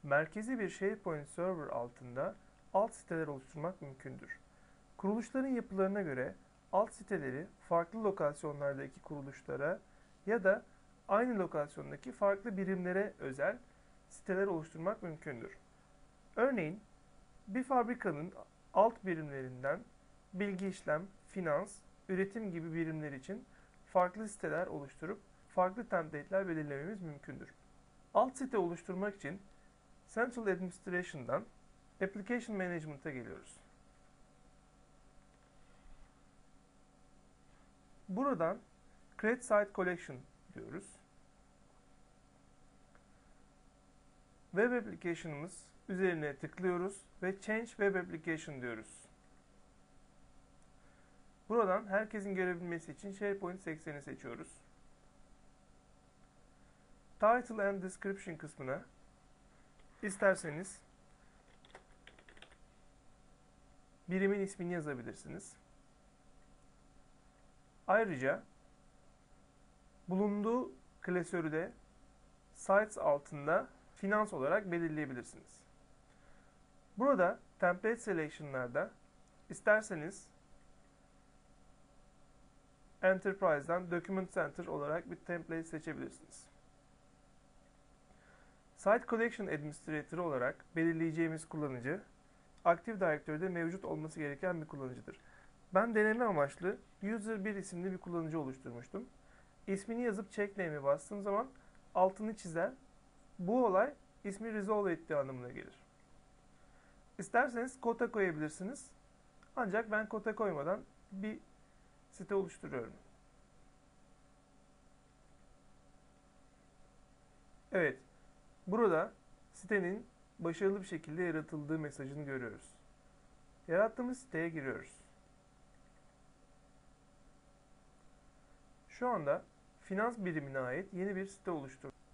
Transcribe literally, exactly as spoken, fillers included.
Merkezi bir SharePoint server altında alt siteler oluşturmak mümkündür. Kuruluşların yapılarına göre alt siteleri farklı lokasyonlardaki kuruluşlara ya da aynı lokasyondaki farklı birimlere özel siteler oluşturmak mümkündür. Örneğin bir fabrikanın alt birimlerinden bilgi işlem, finans, üretim gibi birimler için farklı siteler oluşturup farklı template'ler belirlememiz mümkündür. Alt site oluşturmak için Central Administration'dan Application Management'a geliyoruz. Buradan Create Site Collection diyoruz. Web Application'ımız üzerine tıklıyoruz ve Change Web Application diyoruz. Buradan herkesin görebilmesi için SharePoint sekseni seçiyoruz. Title and Description kısmına isterseniz birimin ismini yazabilirsiniz. Ayrıca bulunduğu klasörü de Sites altında finans olarak belirleyebilirsiniz. Burada Template Selection'larda isterseniz Enterprise'dan Document Center olarak bir template seçebilirsiniz. Site Collection Administrator olarak belirleyeceğimiz kullanıcı, Active Directory'de mevcut olması gereken bir kullanıcıdır. Ben deneme amaçlı user bir isimli bir kullanıcı oluşturmuştum. İsmini yazıp check name'e bastığım zaman altını çizer. Bu olay ismi resolve ettiği anlamına gelir. İsterseniz kota koyabilirsiniz. Ancak ben kota koymadan bir site oluşturuyorum. Evet, burada sitenin başarılı bir şekilde yaratıldığı mesajını görüyoruz. Yarattığımız siteye giriyoruz. Şu anda finans birimine ait yeni bir site oluşturduk.